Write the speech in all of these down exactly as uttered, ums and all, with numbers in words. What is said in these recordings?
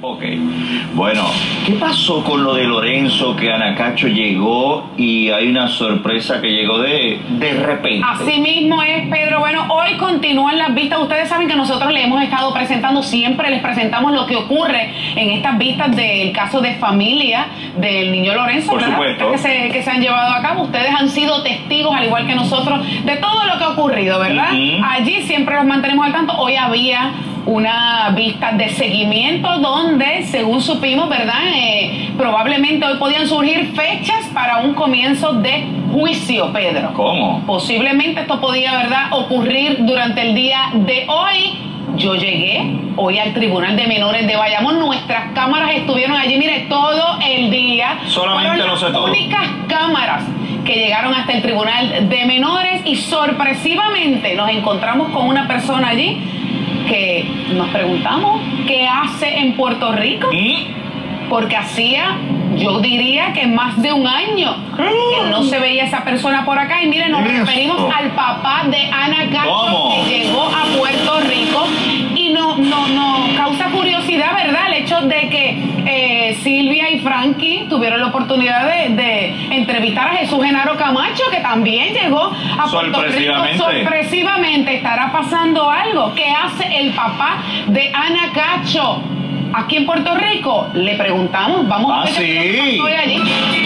Ok, bueno, ¿qué pasó con lo de Lorenzo, que Ana Cacho llegó y hay una sorpresa que llegó de, de repente? Así mismo es, Pedro. Bueno, hoy continúan las vistas. Ustedes saben que nosotros le hemos estado presentando, siempre les presentamos lo que ocurre en estas vistas del caso de familia del niño Lorenzo. Por supuesto. Que se, que se han llevado a cabo. Ustedes han sido testigos, al igual que nosotros, de todo lo que ha ocurrido, ¿verdad? Uh-huh. Allí siempre los mantenemos al tanto. Hoy había una vista de seguimiento donde, según supimos, ¿verdad? Eh, probablemente hoy podían surgir fechas para un comienzo de juicio, Pedro. ¿Cómo? Posiblemente esto podía, ¿verdad?, ocurrir durante el día de hoy. Yo llegué hoy al Tribunal de Menores de Bayamón. Nuestras cámaras estuvieron allí, mire, todo el día. Solamente lo sé todo. Las únicas cámaras que llegaron hasta el Tribunal de Menores, y sorpresivamente nos encontramos con una persona allí que nos preguntamos qué hace en Puerto Rico. ¿Y? Porque hacía, yo diría que más de un año que no se veía esa persona por acá. Y miren, nos Eso. referimos al papá de Ana Cacho. ¿Cómo? Que llegó a Puerto Rico. Y nos no, no, causa curiosidad, ¿verdad?, el hecho de que eh, Silvia y Frankie tuvieron la oportunidad de, de entrevistar a Jesús Genaro Camacho, que también llegó a Puerto Rico. Sorpresivamente. ¿Estará pasando algo? ¿Qué hace el papá de Ana Cacho aquí en Puerto Rico? Le preguntamos. Vamos ah, a ver sí. qué pasó allí.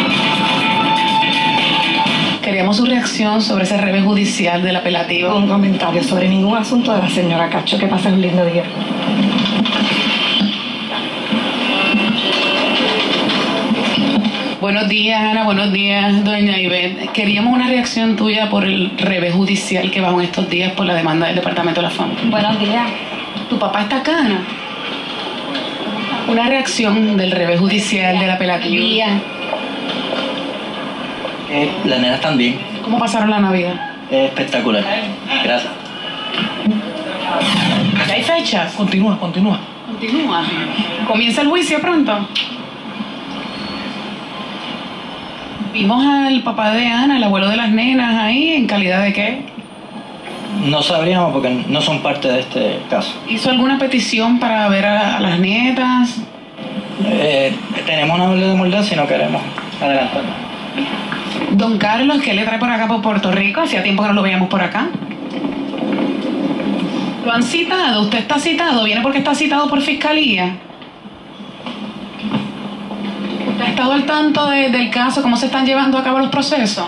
Queríamos su reacción sobre ese revés judicial del apelativo. Un comentario sobre ningún asunto de la señora Cacho. Que pase un lindo día. Buenos días, Ana. Buenos días, doña Ivette. Queríamos una reacción tuya por el revés judicial que bajó en estos días por la demanda del Departamento de la Familia. Buenos días. ¿Tu papá está acá, Ana? Una reacción del revés judicial del apelativo. Bien. Eh, las nenas también. ¿Cómo pasaron la Navidad? Eh, espectacular. Gracias. ¿Ya hay fechas? Continúa, continúa. Continúa. ¿Comienza el juicio pronto? Vimos al papá de Ana, el abuelo de las nenas, ahí, ¿en calidad de qué? No sabríamos porque no son parte de este caso. ¿Hizo alguna petición para ver a, a las nietas? Eh, tenemos una orden de mordaza y no queremos adelantar. Don Carlos, ¿qué le trae por acá por Puerto Rico? Hacía tiempo que no lo veíamos por acá. ¿Lo han citado? ¿Usted está citado? ¿Viene porque está citado por fiscalía? ¿Usted ha estado al tanto de, del caso? ¿Cómo se están llevando a cabo los procesos?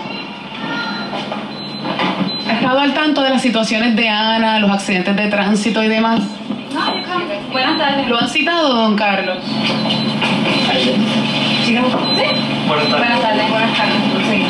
¿Ha estado al tanto de las situaciones de Ana, los accidentes de tránsito y demás? No, yo creo. Buenas tardes. ¿Lo han citado, don Carlos? ¿Sí? Buenas tardes. Buenas tardes. Buenas tardes. Sí.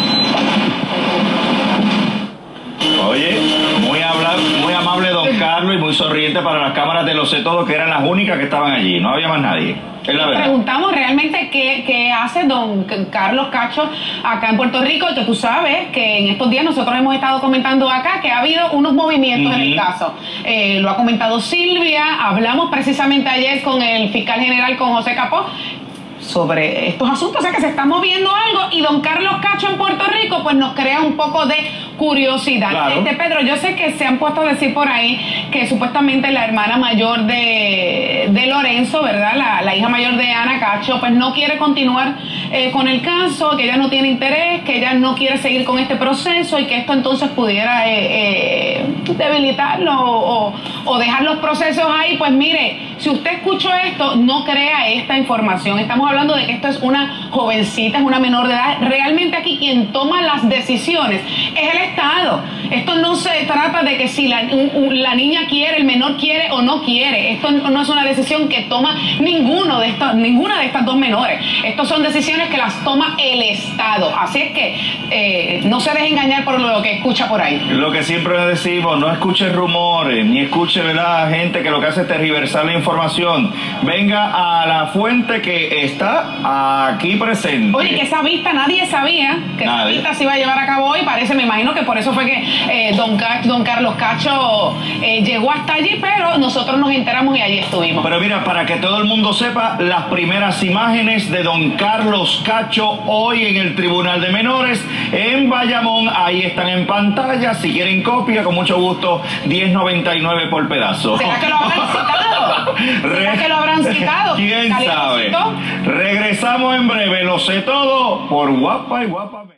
Oye, muy, habla, muy amable don Carlos y muy sonriente para las cámaras de Lo Sé Todo, que eran las únicas que estaban allí, no había más nadie. Es la verdad. Preguntamos realmente qué, qué hace don Carlos Cacho acá en Puerto Rico, y que tú sabes que en estos días nosotros hemos estado comentando acá que ha habido unos movimientos uh-huh. en el caso. Eh, lo ha comentado Silvia, hablamos precisamente ayer con el fiscal general, con José Capó, sobre estos asuntos, o sea que se está moviendo algo, y don Carlos Cacho en Puerto Rico pues nos crea un poco de curiosidad. Claro. Este, Pedro, yo sé que se han puesto a decir por ahí que supuestamente la hermana mayor de, de Lorenzo, ¿verdad? La, la hija mayor de Ana Cacho, pues no quiere continuar eh, con el caso, que ella no tiene interés, que ella no quiere seguir con este proceso, y que esto entonces pudiera eh, eh, debilitarlo o, o dejar los procesos ahí. Pues mire, si usted escuchó esto, no crea esta información. Estamos hablando de que esto es una jovencita, es una menor de edad. Realmente aquí quien toma las decisiones es el Estado. Esto no se trata de que si la, la niña quiere, el menor quiere o no quiere. Esto no es una decisión que toma ninguno de estos, ninguna de estas dos menores. Estas son decisiones que las toma el Estado. Así es que eh, no se deje engañar por lo que escucha por ahí. Lo que siempre decimos, no escuche rumores, ni escuche, ¿verdad?, gente que lo que hace es tergiversar la información. Venga a la fuente que está aquí presente. Oye, que esa vista nadie sabía que nadie. esa vista se iba a llevar a cabo hoy. Parece, me imagino que por eso fue que eh, don, Ca don Carlos Cacho eh, llegó hasta allí, pero nosotros nos enteramos y allí estuvimos. Pero mira, para que todo el mundo sepa, las primeras imágenes de don Carlos Cacho hoy en el Tribunal de Menores en Bayamón, ahí están en pantalla. Si quieren copia, con mucho gusto, diez noventa y nueve por pedazo. ¿Será que lo habrán citado? ¿Será que lo habrán citado? ¿Quién Caleta sabe? citó. Regresamos en breve, lo sé todo por Guapa y Guapa.